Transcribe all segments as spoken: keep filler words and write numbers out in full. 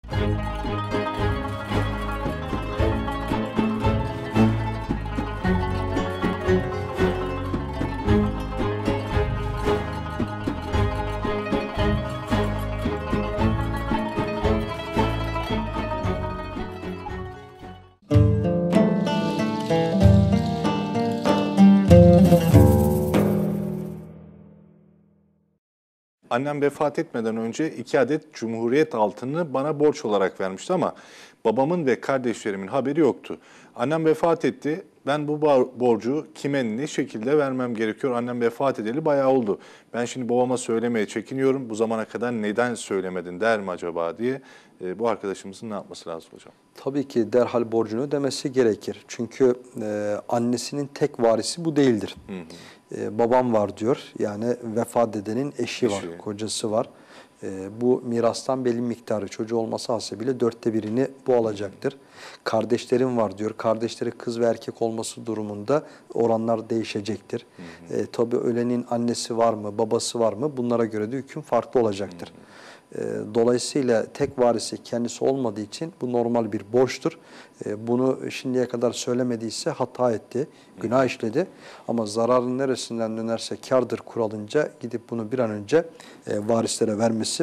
Annem vefat etmeden önce iki adet Cumhuriyet altını bana borç olarak vermişti ama babamın ve kardeşlerimin haberi yoktu. Annem vefat etti. Ben bu borcu kime ne şekilde vermem gerekiyor? Annem vefat edeli bayağı oldu. Ben şimdi babama söylemeye çekiniyorum. Bu zamana kadar neden söylemedin der mi acaba diye. E, bu arkadaşımızın ne yapması lazım hocam? Tabii ki derhal borcunu ödemesi gerekir. Çünkü e, annesinin tek varisi bu değildir. Hı hı. E, babam var diyor. Yani vefat edenin eşi, eşi. var, kocası var. E, bu mirastan belli miktarı çocuğu olması hasebiyle dörtte birini bu alacaktır. Hı hı. Kardeşlerim var diyor. Kardeşleri kız ve erkek olması durumunda oranlar değişecektir. Hı hı. E, tabii ölenin annesi var mı, babası var mı? Bunlara göre de hüküm farklı olacaktır. Hı hı. Dolayısıyla tek varisi kendisi olmadığı için bu normal bir borçtur. Bunu şimdiye kadar söylemediyse hata etti, günah işledi. Ama zararın neresinden dönerse kârdır kuralınca gidip bunu bir an önce varislere vermesi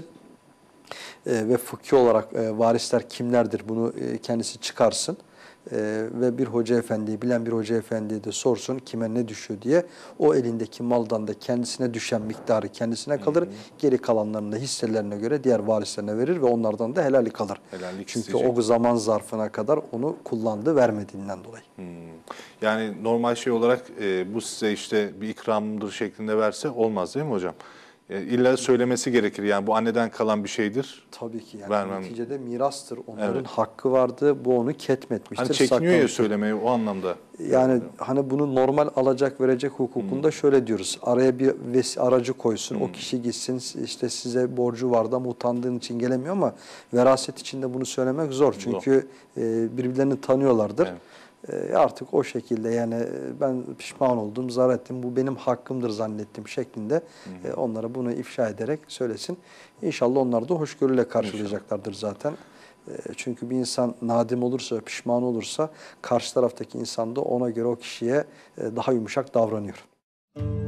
ve fıkhi olarak varisler kimlerdir bunu kendisi çıkarsın. Ee, ve bir hoca efendiyi, bilen bir hoca efendiye de sorsun kime ne düşüyor diye. O elindeki maldan da kendisine düşen miktarı kendisine kalır. Hı hı. Geri kalanlarını da hisselerine göre diğer varislerine verir ve onlardan da helali kalır. Helallik Çünkü isteyecek. O zaman zarfına kadar onu kullandı, vermediğinden dolayı. Hmm. Yani normal şey olarak e, bu size işte bir ikramdır şeklinde verse olmaz değil mi hocam? İlla söylemesi gerekir. Yani bu anneden kalan bir şeydir. Tabii ki. Yani vermem. Neticede mirastır. Onların evet. hakkı vardı. Bu onu ketmetmiştir. Hani çekiniyor ya söylemeyi o anlamda. Yani hani bunu normal alacak verecek hukukunda hmm. şöyle diyoruz. Araya bir aracı koysun. Hmm. O kişi gitsin işte size borcu vardı ama utandığın için gelemiyor ama veraset içinde bunu söylemek zor. Çünkü zor. E, birbirlerini tanıyorlardır. Evet. E, artık o şekilde yani ben pişman oldum, zarar ettim, bu benim hakkımdır zannettim şeklinde hı hı. E, onlara bunu ifşa ederek söylesin. İnşallah onlar da hoşgörüyle karşılayacaklardır zaten. E, çünkü bir insan nadim olursa, pişman olursa karşı taraftaki insan da ona göre o kişiye e, daha yumuşak davranıyor.